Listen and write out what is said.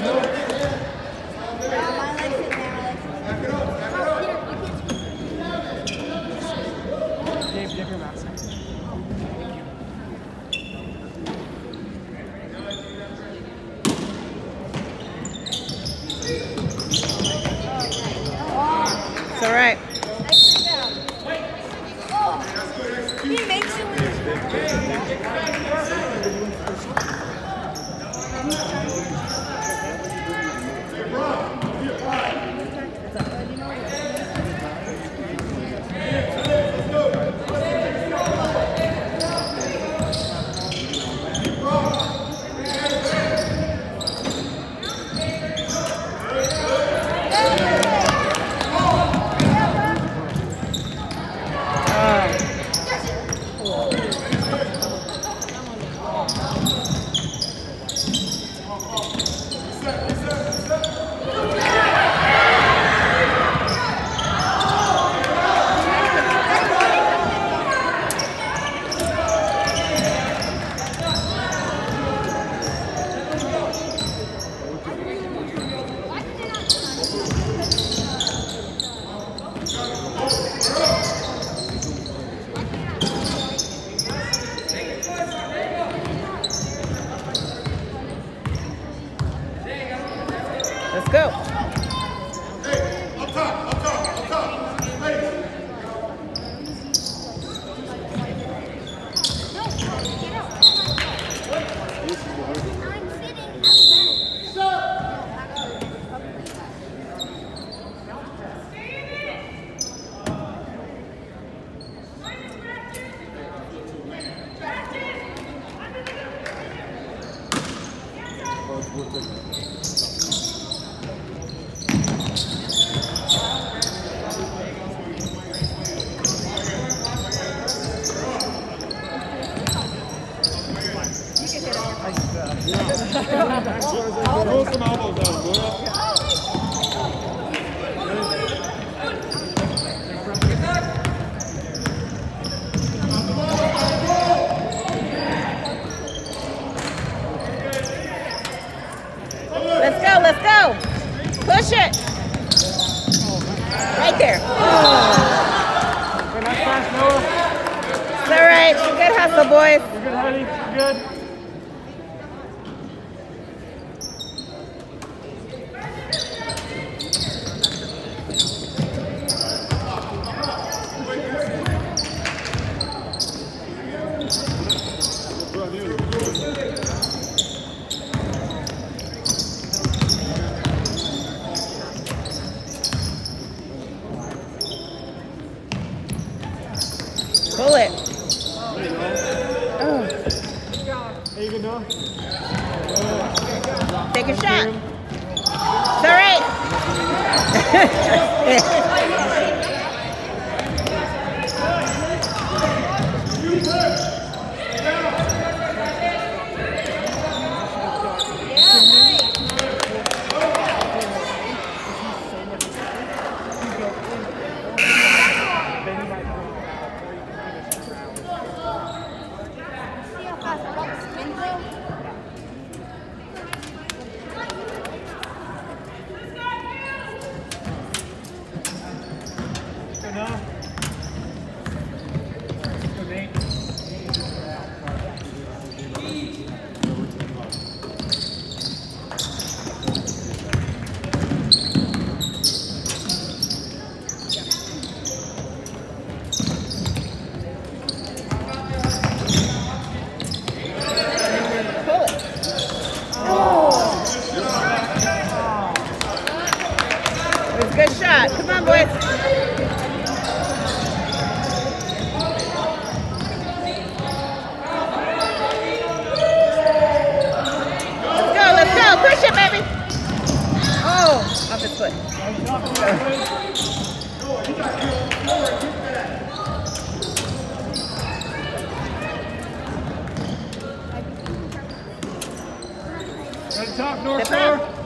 It's all right. He makes it Let's go. Hey, up top. Roll some elbows down, boy. Let's go. Push it. Right there. It's all right. Good hustle, boys. You're good, honey. You're good. Pull it. There you go. Take a shot. It's all right. Good shot. Come on, boys. Let's go. Push it, baby. Oh, off his foot. Right top, north,